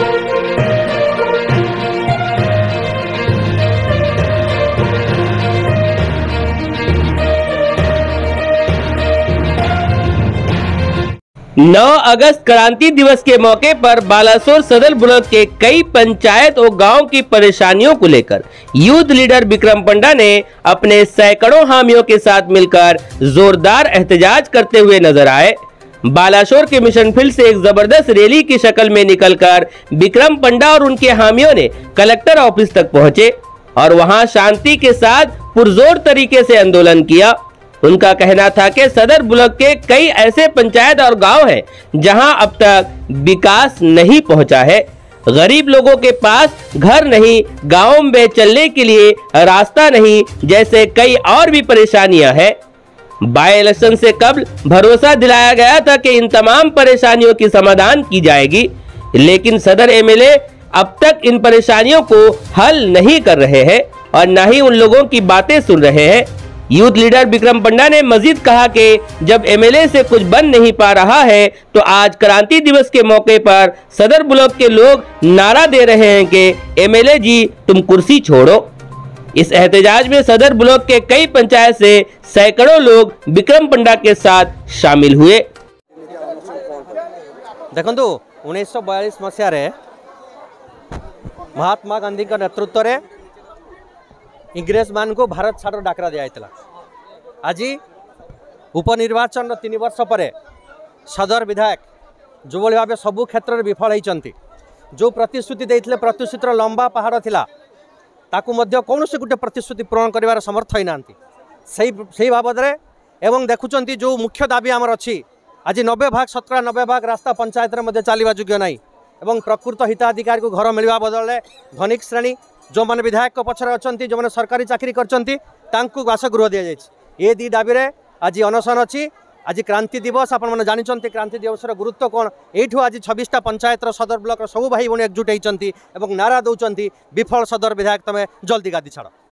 नौ अगस्त क्रांति दिवस के मौके पर बालासोर सदर ब्लॉक के कई पंचायत और गांव की परेशानियों को लेकर यूथ लीडर विक्रम पंडा ने अपने सैकड़ों हामियों के साथ मिलकर जोरदार एहतजाज करते हुए नजर आए। बालासोर के मिशन फील्ड से एक जबरदस्त रैली की शक्ल में निकलकर विक्रम पंडा और उनके हामियों ने कलेक्टर ऑफिस तक पहुंचे और वहां शांति के साथ पुरजोर तरीके से आंदोलन किया। उनका कहना था कि सदर ब्लॉक के कई ऐसे पंचायत और गांव हैं जहां अब तक विकास नहीं पहुंचा है। गरीब लोगों के पास घर नहीं, गांव में चलने के लिए रास्ता नहीं, जैसे कई और भी परेशानियां हैं। बाय इलेक्शन से कबल भरोसा दिलाया गया था कि इन तमाम परेशानियों की समाधान की जाएगी, लेकिन सदर एमएलए अब तक इन परेशानियों को हल नहीं कर रहे हैं और न ही उन लोगों की बातें सुन रहे हैं। यूथ लीडर विक्रम पंडा ने मजीद कहा कि जब एमएलए से कुछ बन नहीं पा रहा है तो आज क्रांति दिवस के मौके पर सदर ब्लॉक के लोग नारा दे रहे हैं कि एमएलए जी तुम कुर्सी छोड़ो। इस एहतजाज में सदर ब्लॉक के कई पंचायत से सैकड़ों लोग विक्रम पंडा के साथ शामिल हुए। देखो 1942 मसीह महात्मा गांधी का नेतृत्व रे इंग्रेज मान को भारत छाड़ डाकरा दिया। आज उपनिर्वाचन 3 वर्ष पर सदर विधायक जो भाव सबु क्षेत्र में विफल होती, जो प्रतिश्रुति देते प्रतिश्रुतिर लंबा पहाड़ थिला ताकू मध्य कौन से गोटे प्रतिश्रुति पूरण कर समर्थ होना से बाबद एवं देखुं जो मुख्य दाबी आमर अच्छी आज 90 भाग 90 भाग रास्ता पंचायत में चलवा योग्य ना एवं प्रकृत हिताधिकारी को घर मिलवा बदल धनिक श्रेणी जो मैंने विधायक पछरे अच्छा जो मैंने सरकारी चाकरी करछंती बासगृह दि जाए। ये दी दाबी आज अनशन अच्छी। आज क्रांति दिवस आपने जानते क्रांति दिवस गुरुत्व कौन यू आज 26टा पंचायत सदर ब्लॉक सब भाई भाई एकजुट होती नारा दौरान विफल सदर विधायक तमें जल्दी गादी छाड़।